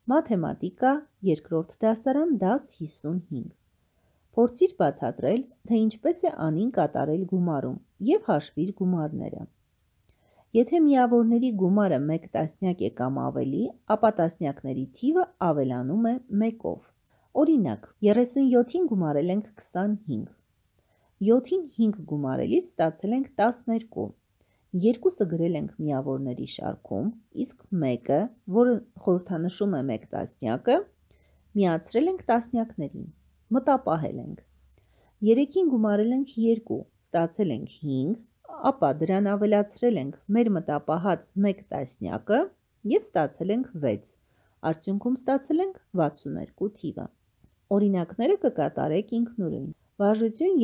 Մաթեմատիկա, երկրորդ դասարան, դաս 55։ Փորձիր բացատրել, թե ինչպես է անին կատարել գումարում և հաշվիր գումարները։ Եթե միավորների գումարը 1/10 է կամ ավելի, ապա տասնյակների թիվը ավելանում է 1-ով։ Օրինակ, 37-ին գումարել ենք 25, 7-ին 5 գումարելիս ստացել ենք 12, 2-ը գրել ենք միավորների շարքում, իսկ 1-ը, որը խորհրդանշում է 1/10, միացրել ենք տասնյակներին, մտապահել ենք։ 3-ին գումարել ենք 2, ստացել ենք 5, ապա դրան ավելացրել ենք մեր մտապահած 1/10 և ստացել ենք 6, արդյունքում ստացել ենք 62 թիվը։ Օրինակները կկատարեք ինքնուրույն։ Վարժություն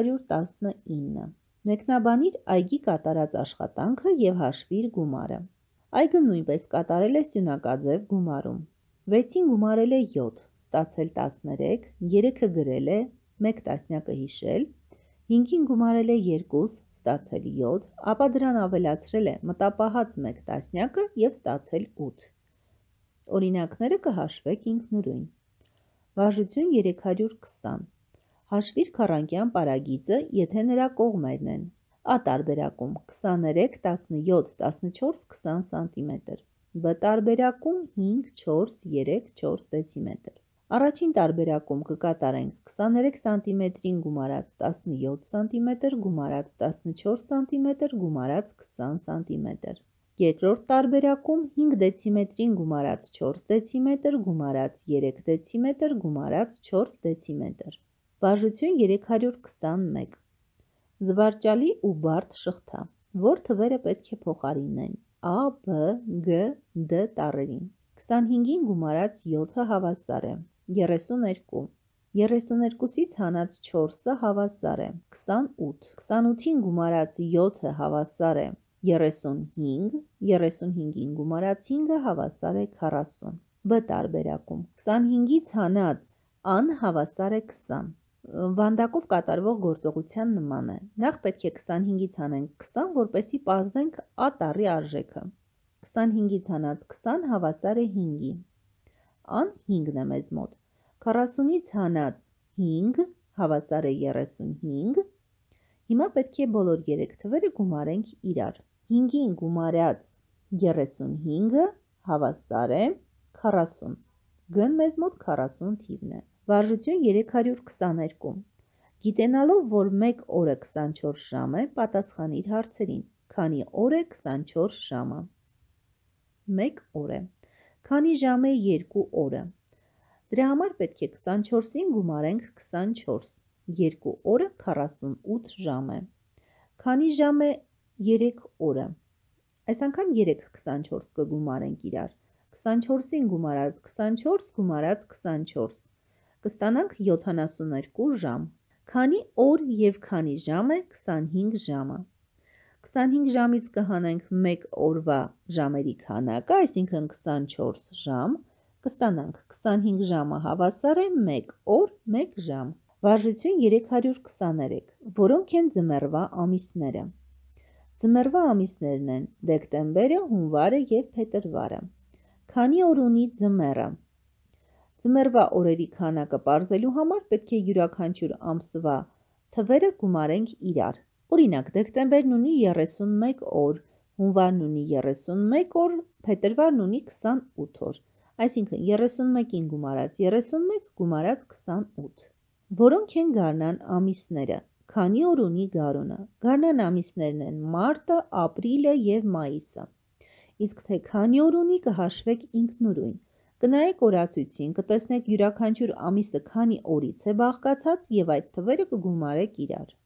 319։ Մեկնաբանիր այգի կատարած աշխատանքը և հաշվիր գումարը։ Այգը նույնպես կատարել է սյունակաձև գումարում։ 6-ին գումարել է 7, ստացել 13, 3-ը գրել է, 1/10 հիշել, 5-ին գումարել է 2, ստացել 7, ապա դրան ավելացրել է մտապահած 1/10 և ստացել 8։ Օրինակները կհաշվեք ինքնուրույն։ Վարժություն 320։ Հաշվիր քառանկյան պարագիծը, եթե նրա կողմերն են։ A տարբերակում 23, 17, 14, 20 սմ, B տարբերակում 5, 4, 3, 4 դեցիմետր։ Առաջին տարբերակում կկատարենք 23 սանտիմետրին գումարած 17 սմ, գումարած 14 սմ, գումարած 20 սմ։ Երկրորդ տարբերակում 5 դեցիմետրին գումարած 4 դեցիմետր, գումարած 3 դեցիմետր, գումարած 4 դեցիմետր։ Վարժություն 321։ Զվարճալի ու բարդ շղթա, որ թվերը պետք է փոխարինեն A, B, G, D տառերին։ 25-ին գումարած 7-ը հավասար է 32, 32-ից հանած 4-ը հավասար է 28, 28-ին գումարած 7-ը հավասար է 35, 35-ին գումարած 5-ը հավասար է 40։ B տարբերակում 25-ից հանած A-ն հավասար է 20։ Վանդակով կատարվող գործողության նման է։ Նախ պետք է 25-ից հանենք 20, որպեսզի պարզենք A տառի արժեքը։ 25-ից հանած 20 հավասար է 5-ի։ A-ն 5-ն է մեզ մոտ։ 40-ից հանած 5 հավասար է 35։ Հիմա պետք է բոլոր 3 թվերը գումարենք իրար։ 5-ին գումարած 35-ը հավասար է 40։ G-ն մեզ մոտ 40 թիվն է։ Վարժություն 322։ Գիտենալով, որ 1 օրը 24 ժամ է, պատասխանիր հարցերին։ Քանի օր է 24 ժամը։ 1 օր է։ Քանի ժամ է 2 օրը։ Դրա համար պետք է 24-ին գումարենք 24։ 2 օրը 48 ժամ է։ Քանի ժամ է 3 օրը։ Այս անգամ 3 24 կգումարենք իրար։ 24-ին գումարած 24 գումարած 24։ Կստանանք 72 ժամ։ Քանի օր և քանի ժամ է 25 ժամը։ 25 ժամից կհանենք 1 օրվա ժամերի քանակը, այսինքն 24 ժամ, կստանանք 25 ժամը հավասար է 1 օր 1 ժամ։ Վարժություն 323, որոնք են ձմեռվա ամիսները։ Ձմեռվա ամիսներն են դեկտեմբերը, հունվարը և փետրվարը։ Քանի օր ունի ձմեռը։ Ձմեռվա օրերի քանակը պարզելու համար պետք է յուրաքանչյուր ամսվա թվերը գումարենք իրար։ Օրինակ, դեկտեմբերն ունի 31 օր, հունվարն ունի 31 օր, փետրվարն ունի 28 օր, այսինքն 31-ին գումարած 31 գումարած 28։ Որոնք են գարնան ամիսները։ Քանի օր ունի գարունը։ Գարնան ամիսներն են մարտը, ապրիլը և մայիսը։ Իսկ թե քանի օր ունի կհաշվեք ինքնուրույն։ Կնայեք օրացույցին, կտեսնեք յուրաքանչյուր ամիսը քանի օրից է բաղկացած և այդ թվերը կգումարեք իրար։